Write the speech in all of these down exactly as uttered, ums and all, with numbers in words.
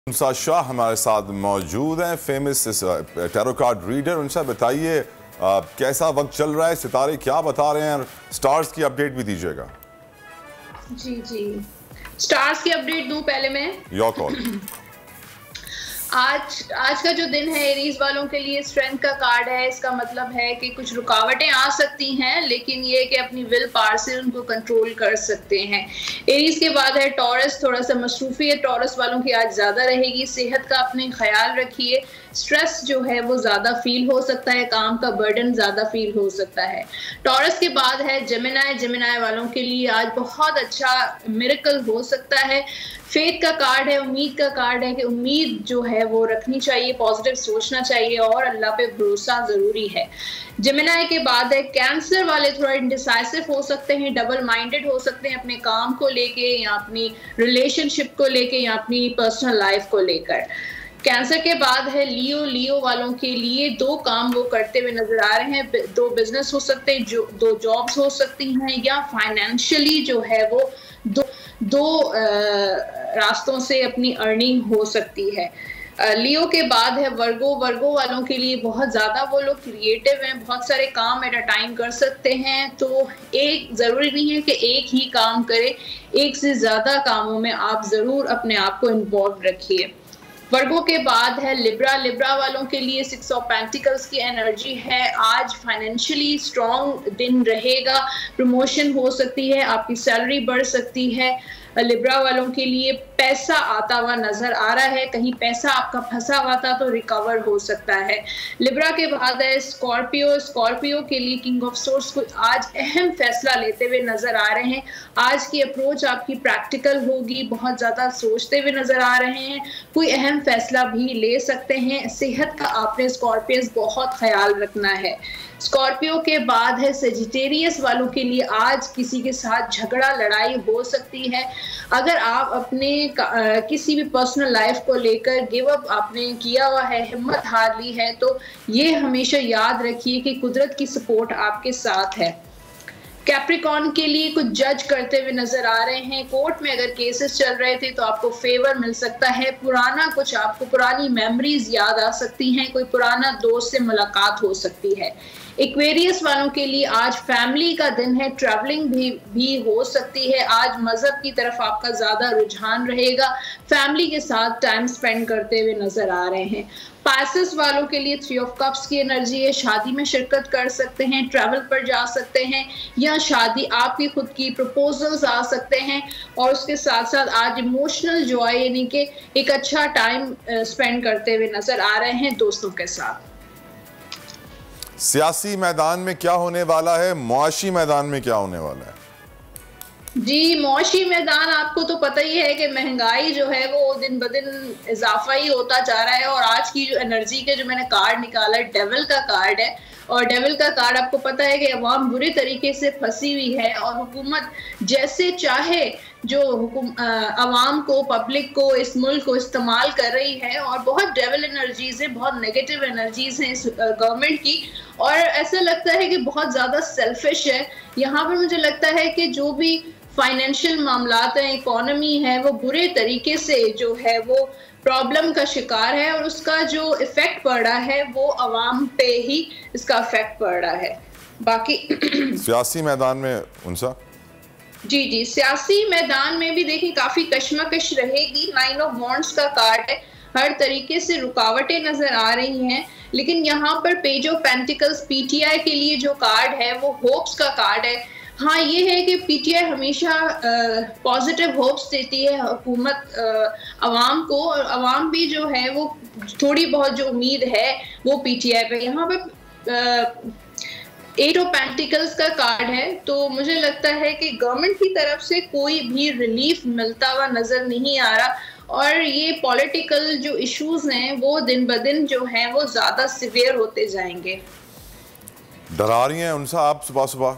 उनसा शाह हमारे साथ मौजूद हैं, फेमस टैरो कार्ड रीडर। उनसे बताइए कैसा वक्त चल रहा है, सितारे क्या बता रहे हैं, स्टार्स की अपडेट भी दीजिएगा। जी जी स्टार्स की अपडेट दूं पहले मैं? Your call. आज आज का जो दिन है एरीज वालों के लिए स्ट्रेंथ का कार्ड है। इसका मतलब है कि कुछ रुकावटें आ सकती हैं, लेकिन ये कि अपनी विल पावर से उनको कंट्रोल कर सकते हैं। एरीज के बाद है टॉरस। थोड़ा सा मसरूफियत टॉरस वालों की आज ज़्यादा रहेगी। सेहत का अपने ख्याल रखिए। स्ट्रेस जो है वो ज़्यादा फील हो सकता है, काम का बर्डन ज़्यादा फील हो सकता है। टॉरस के बाद है जेमिनाई। जेमिनाई वालों के लिए आज बहुत अच्छा मिरेकल हो सकता है। फेथ का कार्ड है, उम्मीद का कार्ड है कि उम्मीद जो है वो रखनी चाहिए, पॉजिटिव सोचना चाहिए और अल्लाह पे भरोसा ज़रूरी है। जेमिनाई के बाद है कैंसर वाले। थोड़ा इंडिसाइसिव हो सकते हैं, डबल माइंडेड हो सकते हैं अपने काम को लेके या अपनी रिलेशनशिप को लेके या अपनी पर्सनल लाइफ को लेकर। कैंसर के बाद है लियो। लियो वालों के लिए दो काम वो करते हुए नजर आ रहे हैं। दो बिजनेस हो सकते हैं, जो दो जॉब्स हो सकती हैं, या फाइनेंशियली जो है वो दो दो रास्तों से अपनी अर्निंग हो सकती है। लियो के बाद है वर्गो। वर्गो वालों के लिए बहुत ज़्यादा वो लोग क्रिएटिव हैं, बहुत सारे काम एट अ टाइम कर सकते हैं। तो एक ज़रूरी नहीं है कि एक ही काम करें, एक से ज़्यादा कामों में आप ज़रूर अपने आप को इन्वॉल्व रखिए। वर्गो के बाद है लिब्रा। लिब्रा वालों के लिए सिक्स ऑफ पेंटिकल्स की एनर्जी है। आज फाइनेंशियली स्ट्रॉन्ग दिन रहेगा, प्रमोशन हो सकती है, आपकी सैलरी बढ़ सकती है। लिब्रा वालों के लिए पैसा आता हुआ नजर आ रहा है। कहीं पैसा आपका फंसा हुआ था तो रिकवर हो सकता है। लिब्रा के बाद है स्कॉर्पियो। स्कॉर्पियो के लिए किंग ऑफ सोर्स को आज अहम फैसला लेते हुए नजर आ रहे हैं। आज की अप्रोच आपकी प्रैक्टिकल होगी, बहुत ज्यादा सोचते हुए नजर आ रहे हैं, कोई अहम फैसला भी ले सकते हैं। सेहत का आपने स्कॉर्पियंस बहुत ख्याल रखना है। स्कॉर्पियो के बाद है सेजिटेरियस वालों के लिए आज किसी के साथ झगड़ा लड़ाई हो सकती है। अगर आप अपने आ, किसी भी पर्सनल लाइफ को लेकर गिव अप आपने किया हुआ है, हिम्मत हार ली है, तो ये हमेशा याद रखिए कि कुदरत की सपोर्ट आपके साथ है। कैप्रिकॉर्न के लिए कुछ जज करते हुए नजर आ रहे हैं। कोर्ट में अगर केसेस चल रहे थे तो आपको फेवर मिल सकता है। पुराना कुछ आपको पुरानी मेमोरीज याद आ सकती हैं, कोई पुराना दोस्त से मुलाकात हो सकती है। एक्वेरियस वालों के लिए आज फैमिली का दिन है, ट्रैवलिंग भी भी हो सकती है। आज मजहब की तरफ आपका ज्यादा रुझान रहेगा, फैमिली के साथ टाइम स्पेंड करते हुए नजर आ रहे हैं। पाइसेस वालों के लिए थ्री ऑफ कप्स की एनर्जी है। शादी में शिरकत कर सकते हैं, ट्रैवल पर जा सकते हैं, या शादी आपकी खुद की प्रपोजल्स आ सकते हैं। और उसके साथ साथ आज इमोशनल जॉय यानी कि एक अच्छा टाइम स्पेंड करते हुए नजर आ रहे हैं दोस्तों के साथ। सियासी मैदान में क्या होने वाला है, मुआशी मैदान में क्या होने वाला है? जी, मुआशी मैदान आपको तो पता ही है कि महंगाई जो है वो दिन ब दिन इजाफा ही होता जा रहा है। और आज की जो एनर्जी के जो मैंने कार्ड निकाला है, डेविल का कार्ड है। और डेविल का कार्ड आपको पता है कि अवाम बुरे तरीके से फंसी हुई है और हुकूमत जैसे चाहे जो हुकुम अवाम को, पब्लिक को, इस मुल्क को इस्तेमाल कर रही है। और बहुत डेविल एनर्जीज है, बहुत नेगेटिव एनर्जीज हैं इस गवर्नमेंट की। और ऐसा लगता है कि बहुत ज़्यादा सेल्फिश है। यहाँ पर मुझे लगता है कि जो भी फाइनेंशियल मामलात हैं, इकोनॉमी है, वो बुरे तरीके से जो है वो प्रॉब्लम का शिकार है। और उसका जो इफेक्ट पड़ रहा है वो अवाम पे ही इसका इफेक्ट पड़ रहा है। बाकी सियासी मैदान में उनसा जी जी सियासी मैदान में भी देखिए काफी कशमकश रहेगी। नाइन ऑफ वॉन्ड्स का कार्ड है, हर तरीके से रुकावटें नजर आ रही हैं। लेकिन यहाँ पर पेज ऑफ पेंटिकल्स पीटीआई के लिए जो कार्ड है वो होप्स का कार्ड है। हाँ, ये है कि पीटीआई हमेशा पॉजिटिव होप्स देती है हुकूमत अवाम को, और अवाम भी जो है वो थोड़ी बहुत जो उम्मीद है वो पीटीआई पे। यहाँ पे एट ऑफ पेंटिकल्स का कार्ड है, तो मुझे लगता है कि गवर्नमेंट की तरफ से कोई भी रिलीफ मिलता हुआ नजर नहीं आ रहा। और ये पॉलिटिकल जो इश्यूज हैं वो दिन ब दिन जो हैं वो ज्यादा सिवियर होते जाएंगे। डरा रही हैं उनसा आप सुबह सुबह?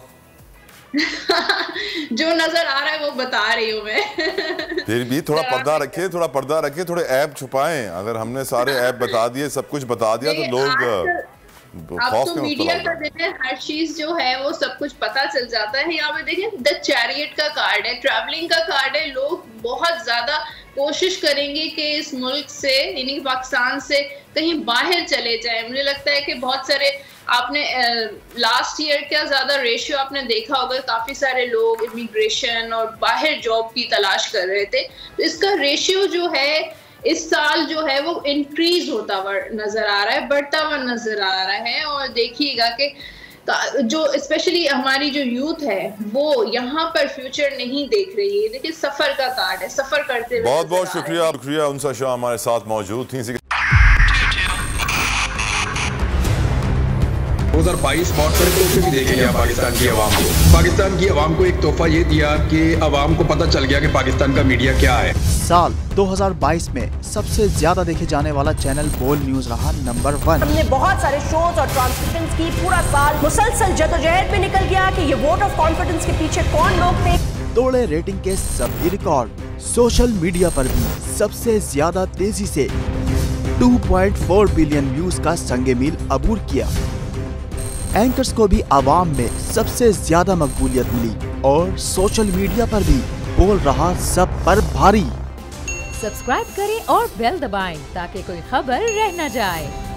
जो नजर आ रहा है वो बता रही हूँ मैं। फिर भी थोड़ा पर्दा रखे, थोड़ा पर्दा रखे, थोड़े ऐप छुपाएं। अगर हमने सारे ऐप बता दिए, सब कुछ बता दिया तो लोग अब तो मीडिया का दिन है, हर चीज जो है वो सब कुछ पता चल जाता है। यहाँ पे देखिए द चैरियट का कार्ड है, ट्रैवलिंग का कार्ड है। लोग बहुत ज्यादा कोशिश करेंगे कि इस मुल्क से यानी पाकिस्तान से कहीं बाहर चले जाए। मुझे लगता है कि बहुत सारे आपने लास्ट ईयर क्या ज्यादा रेशियो आपने देखा होगा, काफी सारे लोग इमिग्रेशन और बाहर जॉब की तलाश कर रहे थे, तो इसका रेशियो जो है इस साल जो है वो इंक्रीज होता हुआ नजर आ रहा है, बढ़ता हुआ नजर आ रहा है। और देखिएगा कि जो स्पेशली हमारी जो यूथ है वो यहाँ पर फ्यूचर नहीं देख रही है। देखिए सफर का कार्ड है, सफर करते हुए। बहुत बहुत शुक्रिया शुक्रिया उनसा शाह हमारे साथ मौजूद थी। दो हज़ार बाईस बहुत सारे तोहफे भी देखे गया पाकिस्तान की आवाम को। पाकिस्तान की आवाम को एक तोहफा ये दिया कि आवाम को पता चल गया कि पाकिस्तान का मीडिया क्या है। साल दो हज़ार बाईस में सबसे ज्यादा देखे जाने वाला चैनल बोल न्यूज रहा नंबर वन। हमने बहुत सारे शोज और ट्रांसमिशंस की, पूरा साल मुसलसल जदोजहद में निकल गया कि ये वोट ऑफ कॉन्फिडेंस के पीछे कौन लोग थे। तोड़े रेटिंग के सभी रिकॉर्ड। सोशल मीडिया पर भी सबसे ज्यादा तेजी से दो पॉइंट चार बिलियन व्यूज का संगे मील अबूर किया। एंकर्स को भी आवाम में सबसे ज्यादा मकबूलियत मिली और सोशल मीडिया पर भी बोल रहा सब पर भारी। सब्सक्राइब करें और बेल दबाएं ताकि कोई खबर रह न जाए।